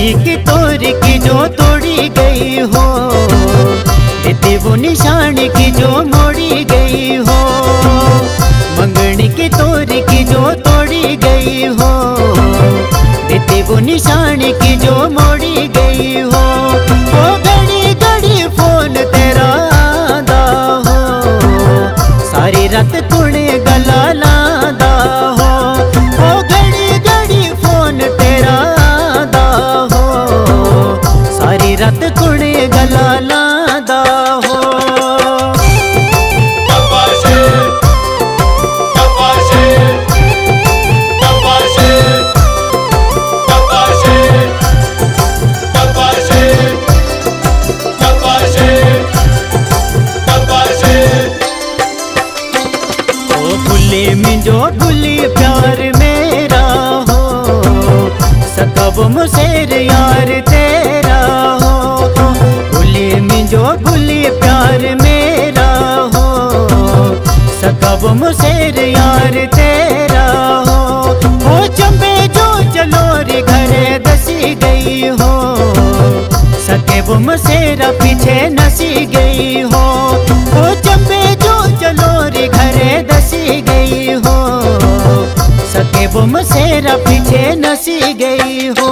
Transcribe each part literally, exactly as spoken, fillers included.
मंगनी की तोर की जो तोड़ी गई हो, देती वो निशान की जो मोड़ी गई हो। मंगनी की तोर की जो तोड़ी गई हो, देती वो निशान की जो मोड़ी गई हो। वो घड़ी घड़ी फोन तेरा आंदा हो, सारी रात तूने गला लांदा हो। वो घड़ी घड़ी फोन तेरा आंदा हो, सारी रात तूने गला लांदा हो। जो भूली प्यार मेरा हो, सकब मुसेर यार तेरा हो। भूली में जो भूली प्यार मेरा हो, सकब मुसेर यार तेरा हो। वो चंबे जो चलोरी घरे दसी गई हो, सके वो मुसेरा पीछे नसी गई हो। वो चंबे जो चलोरी घरे दसी गई हो, सके वो मुसेरा पीछे नसी गई हो।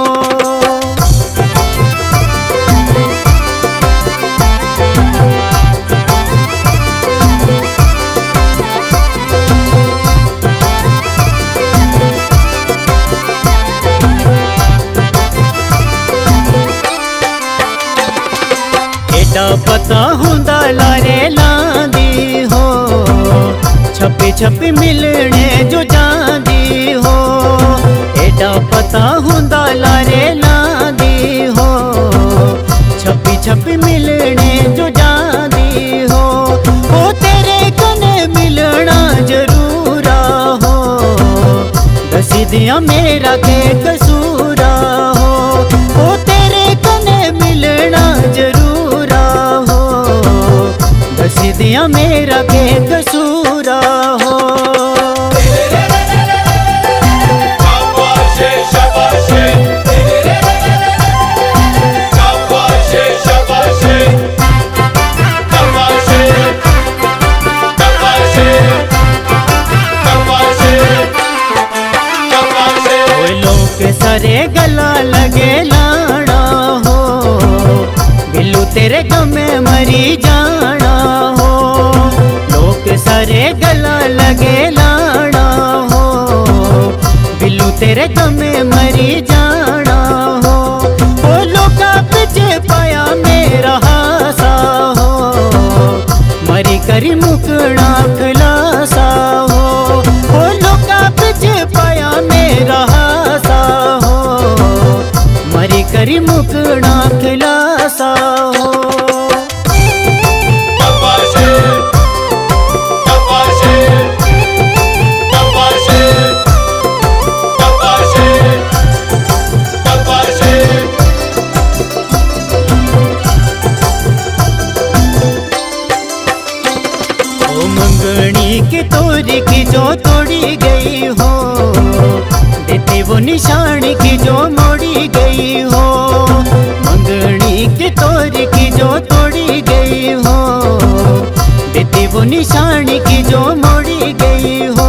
एडा पता हुंदा लारे लांदी हो, छपी छपी मिलने जो जांदी हो। एडा पता हुंदा लारे लांदी हो, छपी छपी मिलने जो जांदी हो। वो तेरे कने मिलना जरूरा हो, दसी दिया मेरा के कसूरा हो। वो तेरे कने मिलना जरूरा हो, दसी दिया मेरा के कसूरा हो। सारे गला लगे लाना हो, बिल्लू तेरे गम में मरी जाना हो। लोग सारे गला लगे लाना हो, बिल्लू तेरे गम में मरी जाना हो। वो लोग पीछे पाया मेरा हासा हो, मरी करी मुकड़ा खुलासा हो। वो लोग पीछे पाया मेरा हासा हो, मरी करी मुकड़ा खुलासा हो। मंगनी की तोरी की जो तोड़ी गई हो, देती वो निशान की जो मोड़ी गई हो। मंगनी की तोरी की जो तोड़ी गई हो, देती वो निशान की जो मोड़ी गई हो।